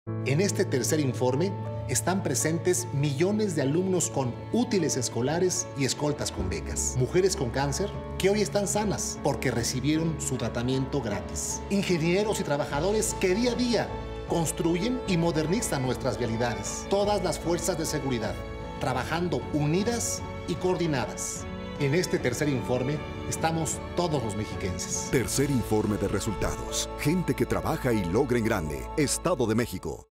En este tercer informe están presentes millones de alumnos con útiles escolares y escoltas con becas. Mujeres con cáncer que hoy están sanas porque recibieron su tratamiento gratis. Ingenieros y trabajadores que día a día construyen y modernizan nuestras vialidades. Todas las fuerzas de seguridad trabajando unidas y coordinadas. En este tercer informe estamos todos los mexiquenses. Tercer informe de resultados. Gente que trabaja y logra en grande. Estado de México.